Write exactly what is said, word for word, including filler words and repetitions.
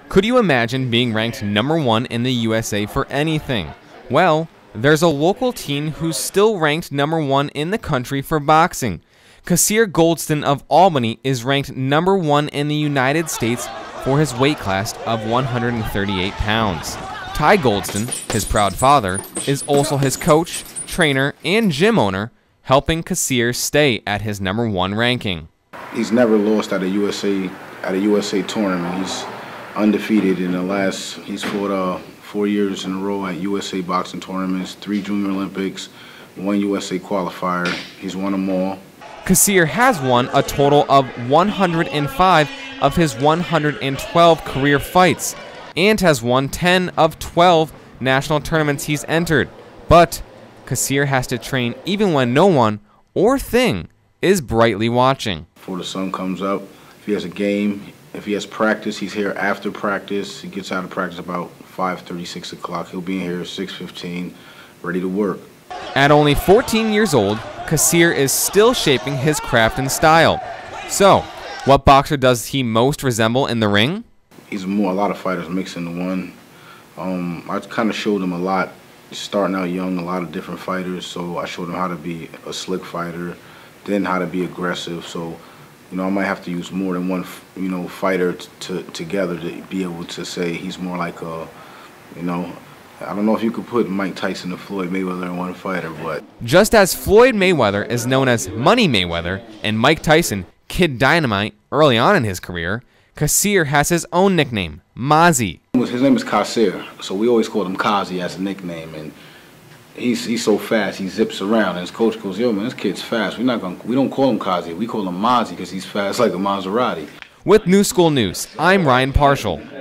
Could you imagine being ranked number one in the U S A for anything? Well, there's a local teen who's still ranked number one in the country for boxing. Kasir Goldston of Albany is ranked number one in the United States for his weight class of one hundred thirty-eight pounds. Ty Goldston, his proud father, is also his coach, trainer, and gym owner, helping Kasir stay at his number one ranking. He's never lost at a U S A at a U S A tournament. He's undefeated in the last. He's fought uh, four years in a row at U S A boxing tournaments, three Junior Olympics, one U S A qualifier. He's won them all. Kasir has won a total of one hundred five of his one hundred twelve career fights and has won ten of twelve national tournaments he's entered. But Kasir has to train even when no one or thing is brightly watching. Before the sun comes up, if he has a game, if he has practice, he's here after practice. He gets out of practice about five thirty, six o'clock. He'll be in here at six fifteen, ready to work. At only fourteen years old, Kasir is still shaping his craft and style. So, what boxer does he most resemble in the ring? He's more, a lot of fighters mixed into one. Um, I kind of showed him a lot, starting out young, a lot of different fighters. So I showed him how to be a slick fighter, then how to be aggressive. So, you know, I might have to use more than one, you know, fighter to together to be able to say he's more like a, you know, I don't know if you could put Mike Tyson and Floyd Mayweather in one fighter, but... Just as Floyd Mayweather is known as Money Mayweather and Mike Tyson, Kid Dynamite, early on in his career, Kasir has his own nickname, Mozzie. His name is Kasir, so we always called him Kazi as a nickname, and he's he's so fast, he zips around, and his coach goes, yo man, this kid's fast. We're not gonna, we don't call him Kazi, we call him Mozzie because he's fast like a Maserati. With New School News, I'm Ryan Parshall.